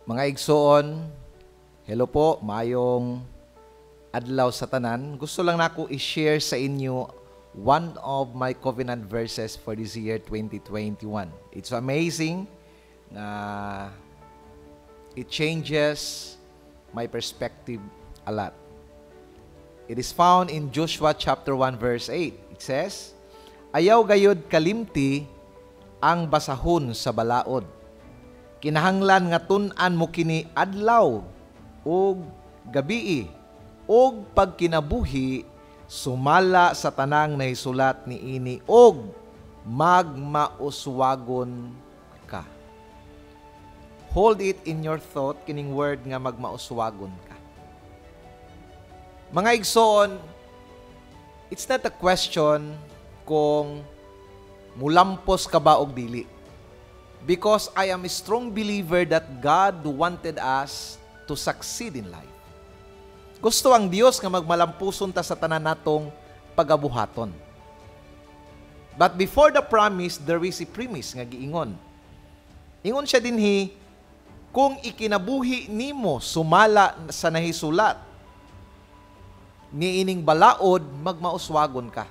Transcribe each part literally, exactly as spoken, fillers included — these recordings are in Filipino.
Mga igsoon, hello po, mayong adlaw sa tanan. Gusto lang nako i-share sa inyo one of my covenant verses for this year twenty twenty-one. It's amazing na it changes my perspective a lot. It is found in Joshua chapter one verse eight. It says, "Ayaw gayud kalimti ang basahon sa balaod. Kinahanglan nga tun-an mo kini adlaw ug gabii ug pagkinabuhi sumala sa tanang nahisulat ni ini ug magmauswagon ka." Hold it in your thought kining word nga magmauswagon ka. Mga igsoon, it's not a question kung mulampos ka ba og dili. Because I am a strong believer that God wanted us to succeed in life. Gusto ang Dios nga magmalampuson ta sa tanan natong pagabuhaton. But before the promise, there is a premise nga giingon. Ingon siya dinhi, kung ikinabuhi nimo sumala sa nahisulat ni ining balaod, magmauswagon ka.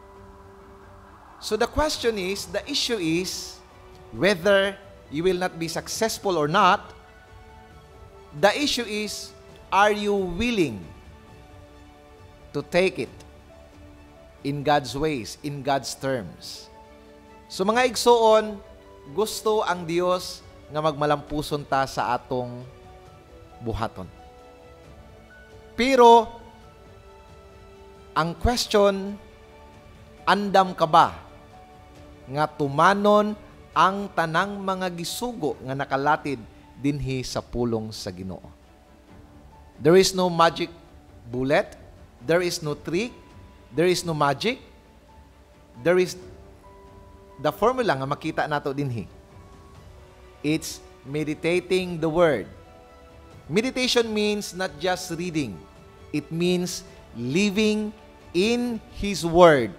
So the question is, the issue is, whether you will not be successful or not, the issue is, are you willing to take it in God's ways, in God's terms? So mga igsoon, gusto ang Dios nga magmalampuson ta sa atong buhaton. Pero, ang question, andam ka ba nga tumanon ang tanang mga gisugo nga nakalatid dinhi sa pulong sa Ginoo? There is no magic bullet, there is no trick, there is no magic. There is the formula nga makita nato dinhi. It's meditating the word. Meditation means not just reading. It means living in His word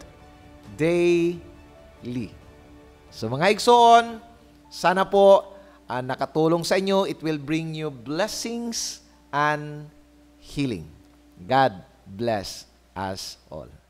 daily. So mga igsoon, sana po uh, nakatulong sa inyo. It will bring you blessings and healing. God bless us all.